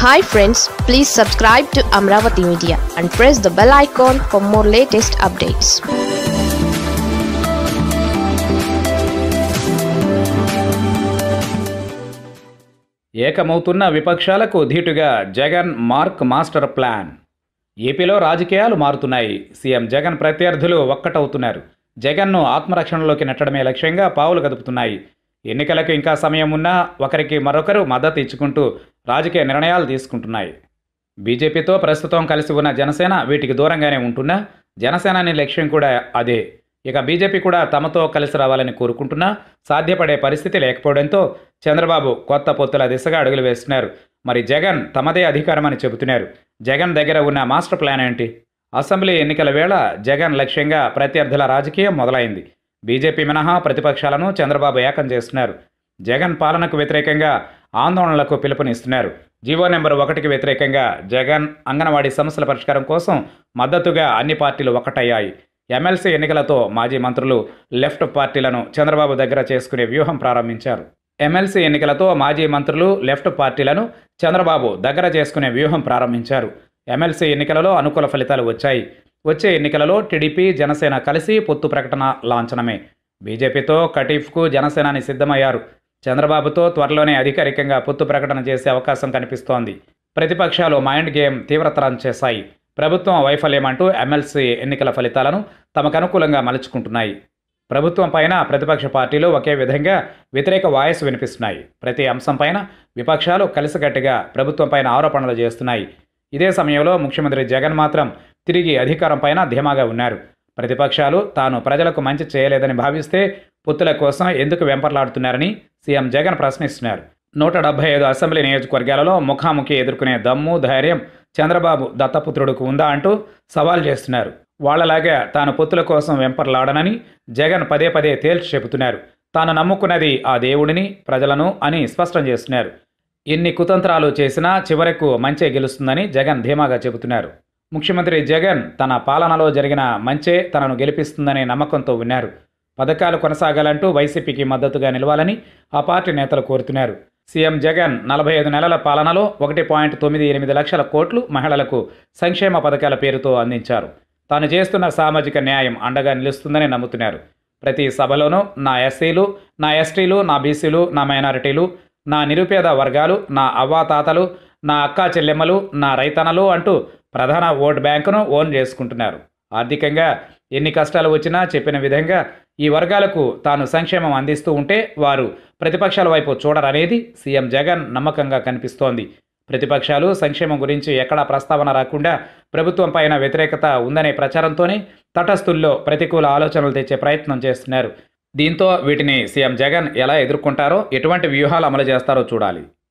Hi friends, please subscribe to Amravati Media and press the bell icon for more latest updates. ఏకమవుతున్న విపక్షాలకు ధీటుగా Jagan mark master plan. ఏపీలో రాజకీయాలు మారుతున్నాయి. CM Jagan ప్రత్యర్థులు ఒక్కటవుతున్నారు. జగన్ను ఆత్మరక్షణలోకి నెట్టడమే లక్ష్యంగా పావులు కదుపుతున్నాయి. ఎన్నికలకు ఇంకా సమయం ఉన్నా ఒకరికి మరొకరు మద్దతు ఇచ్చుకుంటూ రాజకీయ నిర్ణయాలు తీసుకుంటున్నాయి. బీజేపీతో ప్రస్తుతం కలిసి ఉన్న జనసేన వీటికి దూరంగానే ఉంటున్నా జనసేనాని లక్ష్యం కూడా అదే. ఇక బీజేపీ కూడా తమతో కలిసి రావాలని కోరుకుంటున్నా సాధ్యపడే పరిస్థితి లేకపోవడంతో చంద్రబాబు కొత్త పొత్తుల దిశగా అడుగులు వేస్తున్నారు. మరి జగన్ తమదే అధికారం అని చెబుతున్నారు. జగన్ దగ్గర ఉన్న మాస్టర్ ప్లాన్ ఏంటి? అసెంబ్లీ ఎన్నికల వేళ జగన్ లక్ష్యంగా ప్రత్యర్థుల రాజకీయం మొదలైంది. బీజేపీ మినహా ప్రతిపక్షాలను చంద్రబాబు ఏకం చేస్తున్నారు. జగన్ పాలనకు వ్యతిరేకంగా ఆందోళనలకు పిలుపునిస్తున్నారు. జీవో నెంబర్ 1కి వ్యతిరేకంగా జగన్ అంగన్వాడీ సమస్యల పరిష్కారం కోసం మద్దతుగా అన్ని పార్టీలు ఒక్కటయ్యాయి. ఎమ్మెల్సీ ఎన్నికలతో మాజీ మంత్రులు లెఫ్ట్ పార్టీలను చంద్రబాబు దగ్గర చేసుకునే వ్యూహం ప్రారంభించారు. ఎమ్మెల్సీ ఎన్నికలతో మాజీ మంత్రులు లెఫ్ట్ పార్టీలను చంద్రబాబు దగ్గర చేసుకునే వ్యూహం ప్రారంభించారు. ఎమ్మెల్సీ ఎన్నికలలో అనుకూల ఫలితాలు వచ్చాయి. వచ్చే ఎన్నికలలో టీడీపీ జనసేన కలిసి పొత్తు ప్రకటన లాంఛనమే. బీజేపీతో కటీఫ్కు జనసేనాని సిద్ధమయ్యారు. చంద్రబాబుతో త్వరలోనే అధికారికంగా పొత్తు ప్రకటన చేసే అవకాశం కనిపిస్తోంది. ప్రతిపక్షాలు మైండ్ గేమ్ తీవ్రతరం చేశాయి. ప్రభుత్వం వైఫల్యమంటూ ఎమ్మెల్సీ ఎన్నికల ఫలితాలను తమకు అనుకూలంగా మలుచుకుంటున్నాయి. ప్రభుత్వం పైన ప్రతిపక్ష పార్టీలు ఒకే విధంగా వ్యతిరేక వాయిస్ వినిపిస్తున్నాయి. ప్రతి అంశంపైన విపక్షాలు కలిసికట్టుగా ప్రభుత్వం పైన ఆరోపణలు చేస్తున్నాయి. ఇదే సమయంలో ముఖ్యమంత్రి జగన్ మాత్రం తిరిగి అధికారం పైన ధీమాగా ఉన్నారు. ప్రతిపక్షాలు తాను ప్రజలకు మంచి చేయలేదని భావిస్తే పొత్తుల కోసం ఎందుకు వెంపర్లాడుతున్నారని సీఎం జగన్ ప్రశ్నిస్తున్నారు. 175 అసెంబ్లీ నియోజకవర్గాలలో ముఖాముఖి ఎదుర్కొనే దమ్ము ధైర్యం చంద్రబాబు దత్తపుత్రుడుకు ఉందా అంటూ సవాల్ చేస్తున్నారు. వాళ్లలాగా తాను పొత్తుల కోసం వెంపర్లాడనని జగన్ పదే పదే తేల్చి చెబుతున్నారు. తాను నమ్ముకున్నది ఆ దేవుడిని ప్రజలను అని స్పష్టం చేస్తున్నారు. ఎన్ని కుతంత్రాలు చేసినా చివరకు మంచే గెలుస్తుందని జగన్ ధీమాగా చెబుతున్నారు. ముఖ్యమంత్రి జగన్ తన పాలనలో జరిగిన మంచే తనను గెలిపిస్తుందనే నమ్మకంతో ఉన్నారు. పథకాలు కొనసాగాలంటూ వైసీపీకి మద్దతుగా నిలవాలని ఆ పార్టీ నేతలు కోరుతున్నారు. సీఎం జగన్ 45 నెలల పాలనలో 1.98 లక్షల కోట్లు మహిళలకు సంక్షేమ పథకాల పేరుతో అందించారు. తాను చేస్తున్న సామాజిక న్యాయం అండగా నిలుస్తుందని నమ్ముతున్నారు. ప్రతి సభలోనూ నా ఎస్సీలు, నా ఎస్టీలు, నా బీసీలు, నా మైనారిటీలు, నా నిరుపేద వర్గాలు, నా అవ్వాతాతలు, నా అక్కా చెల్లెమ్మలు, నా రైతన్నలు అంటూ ప్రధాన ఓట్ బ్యాంకును ఓన్ చేసుకుంటున్నారు. ఆర్థికంగా ఎన్ని కష్టాలు వచ్చినా చెప్పిన విధంగా ఈ వర్గాలకు తాను సంక్షేమం అందిస్తూ ఉంటే వారు ప్రతిపక్షాల వైపు చూడరనేది సీఎం జగన్ నమ్మకంగా కనిపిస్తోంది. ప్రతిపక్షాలు సంక్షేమం గురించి ఎక్కడా ప్రస్తావన రాకుండా ప్రభుత్వం పైన వ్యతిరేకత ఉందనే ప్రచారంతోనే తటస్థుల్లో ప్రతికూల ఆలోచనలు తెచ్చే ప్రయత్నం చేస్తున్నారు. దీంతో వీటిని సీఎం జగన్ ఎలా ఎదుర్కొంటారో, ఎటువంటి వ్యూహాలు అమలు చేస్తారో చూడాలి.